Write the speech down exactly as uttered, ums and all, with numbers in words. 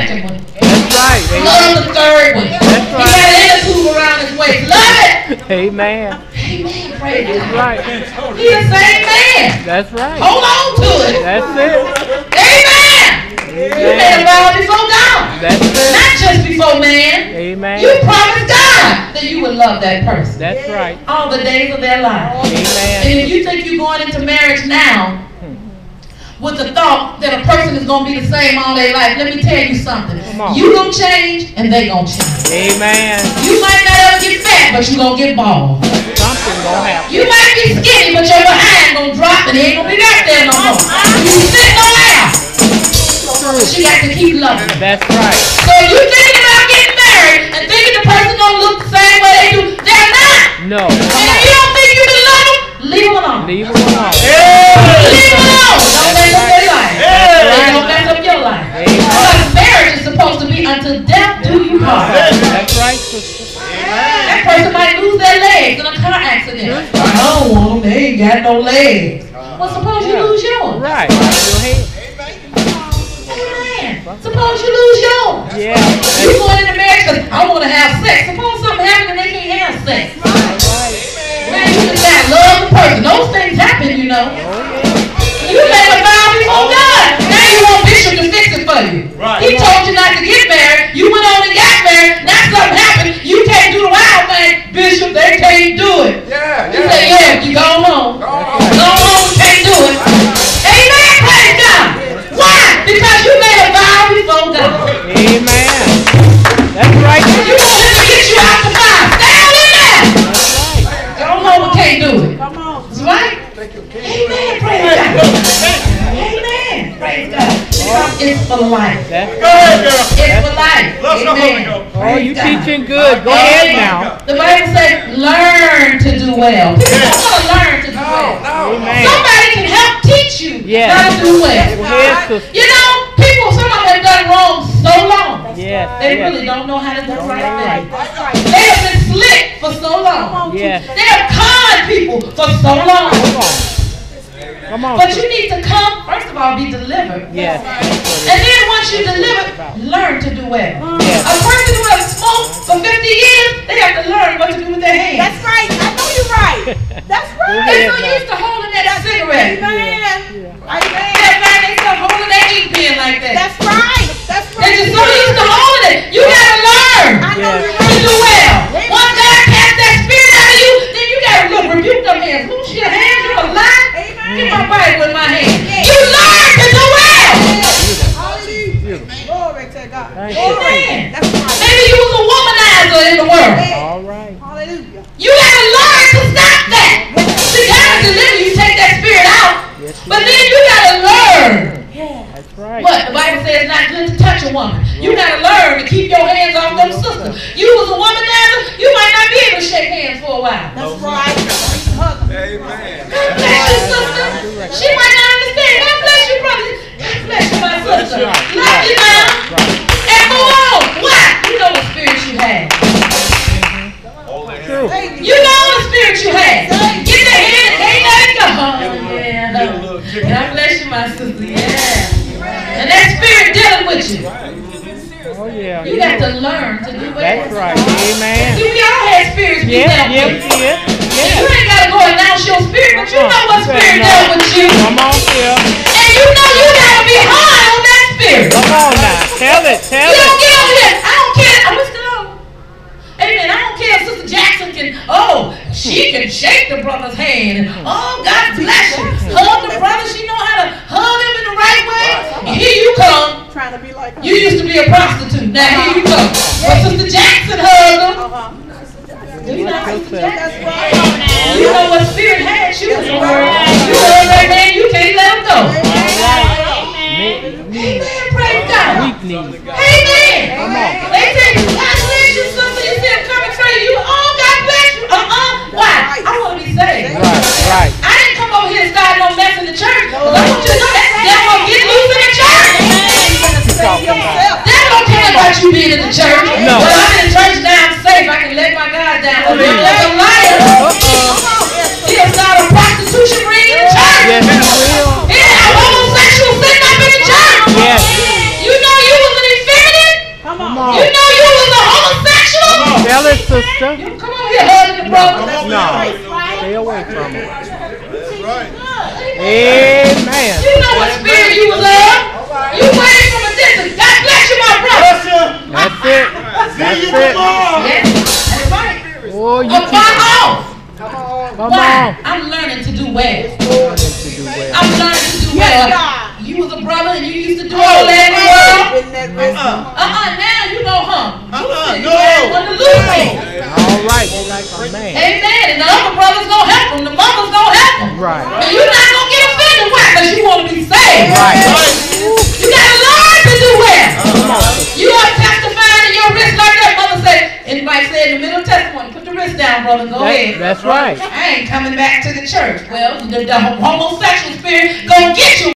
second one. That's right. Love the third one. That's right. He got an attitude around his waist. Love it. Amen. Amen. Praise That's God. right. He the same man. That's right. Hold on to it. That's it. Amen. You made a vow before God. That's it. Not just before man. Amen. You promised God that you would love that person. That's right. All the days of their life. Amen. And if you think you're going into marriage now with the thought that a person is going to be the same all their life, let me tell you something. You going to change and they going to change. Amen. You might not ever get fat, but you going to get bald. Something going to happen. You might be skinny, but your behind going to drop and it ain't going to be back there no more. You sitting on air. She got to keep loving. That's right. So if you thinking about getting married and thinking the person gonna look the same way they do, they're not. No. And if you don't think you can love them, leave them alone. Leave them alone. Yeah. Leave them alone. Don't mess up their life. That's right. Don't mess up your life. Amen. Because marriage is supposed to be until death do you part. That's right, sister. That person might lose their legs in a car accident. I don't want them. They ain't got no legs. Well, suppose you lose yours. Right. Your head. Suppose you lose yours. Yeah. You going into marriage because I want to have sex. Suppose something happens and they can't have sex. Right. Man, you just gotta love the person. Those things happen, you know. You made a vow before God. Now you want Bishop to fix it for you. Right. He told you not to get married. You went on and got married. Now something happened. You can't do the wild thing. Bishop, they can't do it. Yeah, You yeah. say, yeah, you go home. Go on. Go home, can't do it. Amen, praise God. Why? Because you made a vow before God. Amen. That's right. You want him to get you out the fire. Stay on in there. That's right. Go home and can't do it. Come on. That's right. Amen, praise God. Amen, praise God. Because it's for life. That's Go ahead, girl. It's for life. Let's go, Holy Amen. Ghost. Oh, you Praise God. teaching good. Go ahead now. The Bible says, learn to do well. People don't want to learn to do No, well. no. Amen. Somebody can help teach you Yes. how to do well. Go ahead, sister. You know, people, some of them have done wrong so long. Yes. They Yes. really don't know how to do the right Right. thing. They have been slick for so long. Yes. They have conned people for so long. Come on. Come on. But sister. you need to come, first of all, be delivered. Yes. And then once you're delivered, learn to do well. Yes. A person who has smoked for fifty years, they have to learn what to do with their hands. That's right. I know you're right. That's Go right. They're ahead so now. used to holding that cigarette. Amen. Amen. They find themselves holding that ink pen like that. That's right. That's right. They're just so used to holding it. You gotta learn I know Yes. you're to right. do well. Once God casts that spirit out of you, then you gotta look, rebuke them hands. Loose your hands, you're a lie. Get my Bible in my hand. You learn to do well. Hallelujah. Glory to God. Thank you. Amen. That's right. Maybe you was a womanizer in the world. All right. Hallelujah. You gotta learn to stop that. See, God will deliver you, take that spirit out. Yes, But then you gotta learn. That's right. What? The Bible says it's not good to touch a woman. You gotta learn to keep your hands off them sisters. You was a womanizer, you might not be able to shake hands for a while. That's right. Hug 'em. Amen. God bless you, sister. She might not understand. God bless you, brother. God bless you, my sister. Right. Love you now. Right. And move on. Why? You know what spirit you have. True. You know what spirit you have. Get that hand and can't let it go. Oh, yeah. God bless you, my sister. Yeah. And that spirit dealing with you. Oh, yeah. You got to learn to do well. That's right. Amen. See, we all had spirits we Yes, dealt yes, with. yes, You yes. ain't got to go announce your spirit, but you Uh-uh. know what You better spirit know. dealt with you. Come on, Phil. And you know you got to be high on that spirit. Come on now. Tell it. Tell You don't it. get on here. I don't care. I'm still on. Amen. I don't care if Sister Jackson can, oh, she can shake the brother's hand. And, oh, God bless you. Hug the brother. She know how to hug him in the right way. And here you come. Trying to be like her. You used to be a prostitute. Now here you go. But Sister Jackson hugged him. Uh-huh. You know, Sister That's Jackson. right. You know what spirit had you in the world. You heard that man. You can't let him go. Me, me, Amen. Praise God. weak knees. Amen. Come on. They say, God bless you, sister. You see him coming for you. Oh, God bless you. Uh-uh. Why? I want to be saved. Right, right. I didn't come over here and start no mess in the church. But I want you to know that the devil get loose in the church. Talking about. Devil don't care about you being in the church. No. Well, I'm in the church now. I'm safe. I can let my guard down. The devil's a liar. He'll start a prostitution ring in the church. Yes, he will. He'll have homosexuals sitting up in the church. Yes. You know you was an effeminate. sister. You come over here hugging the brother. No. Stay away from it. That's right. Amen. You know what spirit you was of. You waiting from a distance. God bless you, my brother. That's it. That's it. Yes, that's right. Oh, you But far off. come Why? on. I'm learning to do well. Learning to do well. I'm learning to do Yes, well. God. You was a brother and you used to do all that in the world. In that rest. Uh-uh, now you know, huh? Uh-uh, You no. want to lose me. All right, you like a man. Amen. And the other brother's gonna help him. The mother's gonna help him. Right. And you're not gonna get offended. Why? Because you want to be saved. Right. You gotta learn to do well. You are testifying in your wrist like that. Mother said, anybody said in the middle of testimony, put the wrist down, brother. Go That- ahead. that's right. I ain't coming back to the church. Well, the, the homosexual spirit gonna get you.